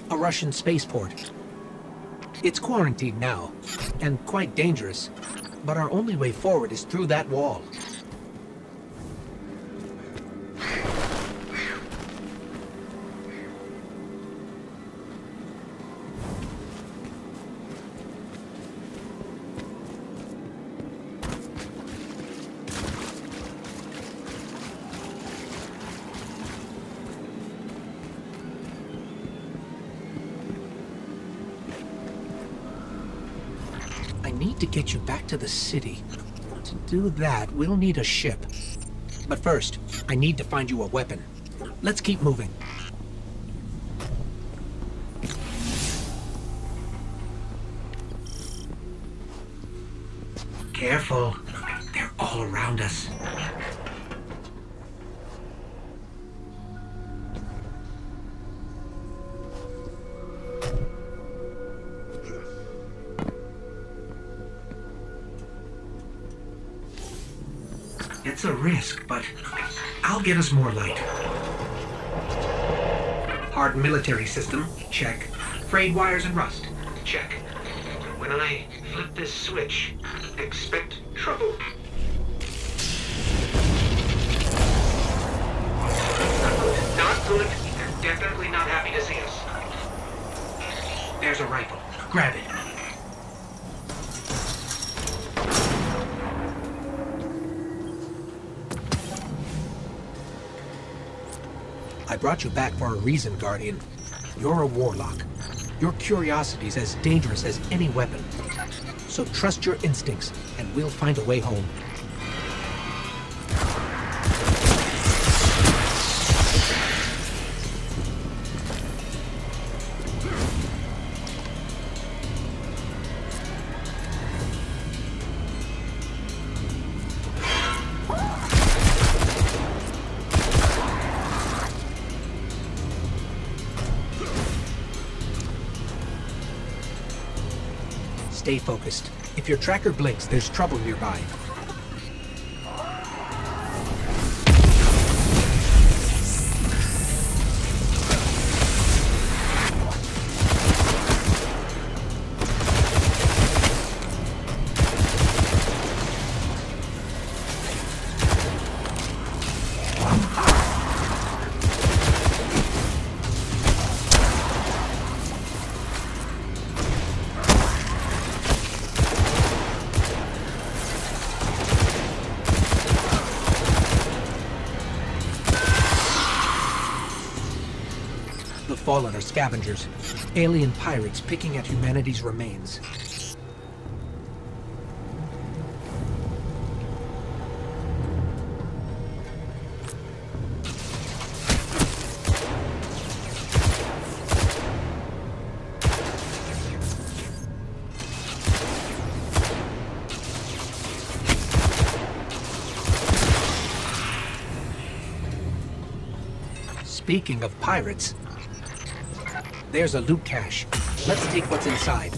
A Russian spaceport. It's quarantined now, and quite dangerous. But our only way forward is through that wall. I need to get you back to the city. To do that, we'll need a ship. But first, I need to find you a weapon. Let's keep moving. Careful. They're all around us. It's a risk, but I'll get us more light. Hard military system, check. Frayed wires and rust, check. When I flip this switch, expect trouble. Not good. They're definitely not happy to see us. There's a rifle. Grab it. I brought you back for a reason, Guardian. You're a warlock. Your curiosity's as dangerous as any weapon. So trust your instincts, and we'll find a way home. Stay focused. If your tracker blinks, there's trouble nearby. The Fallen are scavengers, alien pirates picking at humanity's remains. Speaking of pirates, there's a loot cache. Let's take what's inside.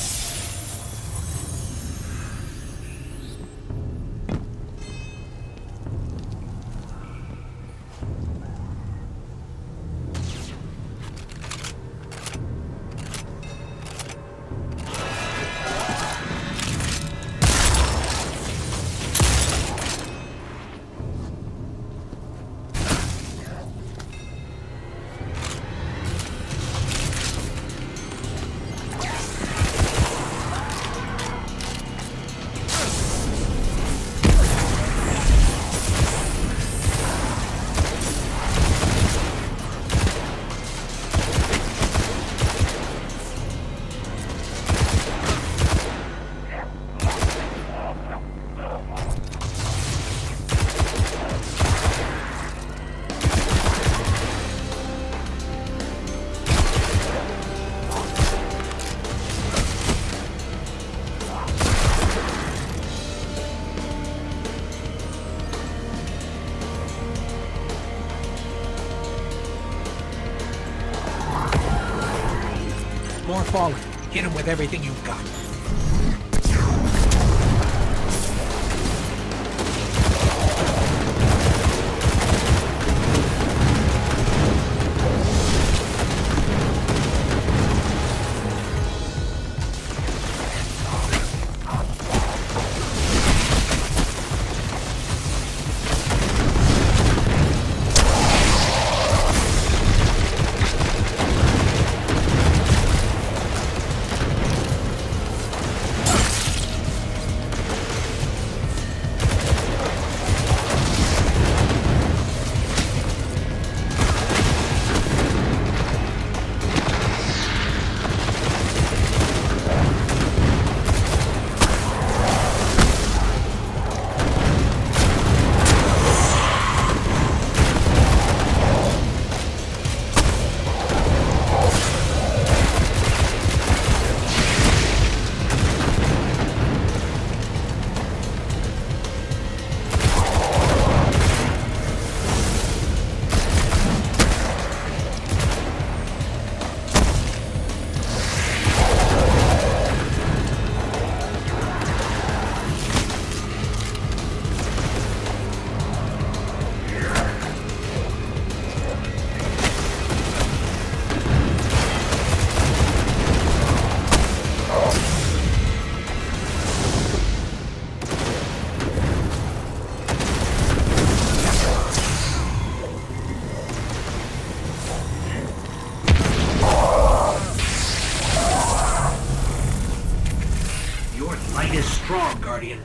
More Fallen. Hit him with everything you've got. strong, Guardian.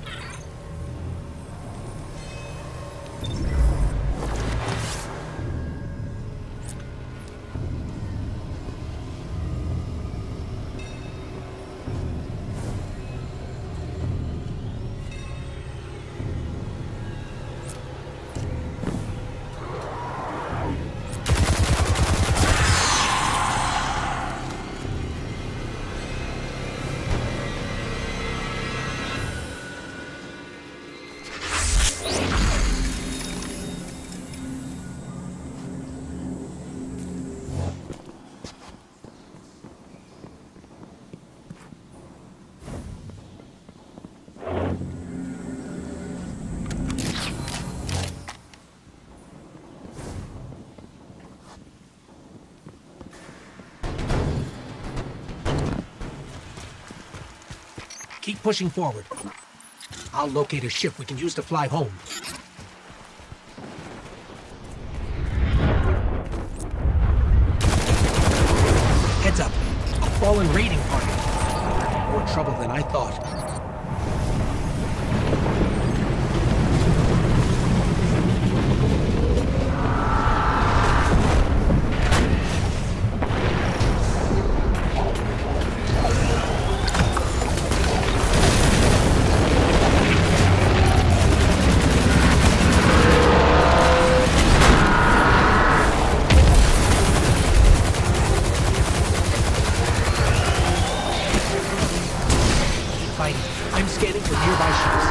Keep pushing forward. I'll locate a ship we can use to fly home. Heads up. A fallen raiding party. More trouble than I thought. I'm scanning for nearby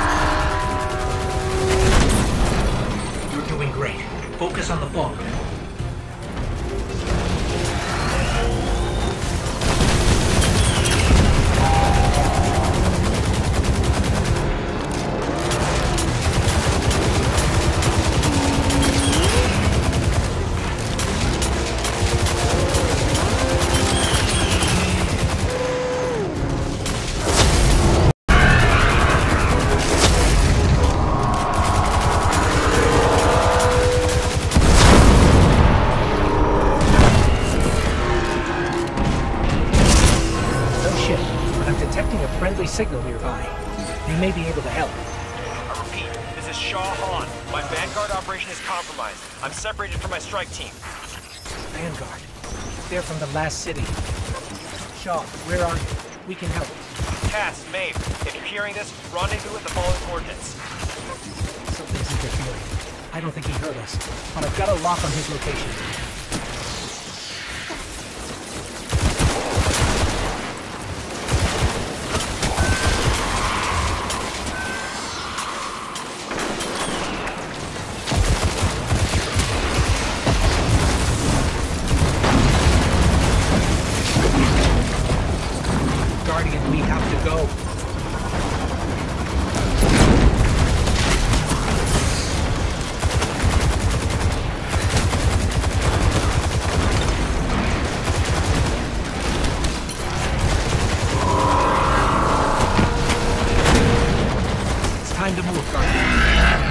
ships. You're doing great. Focus on the fog. Signal nearby. They may be able to help. I repeat, this is Shaw Han. My Vanguard operation is compromised. I'm separated from my strike team. Vanguard? They're from the last city. Shaw, where are you? We can help. Cass, Maeve, if you're hearing this, rendezvous at the following coordinates. Something's interfering. I don't think he heard us, but I've got a lock on his location. Guardian, we have to go. It's time to move, Guardian.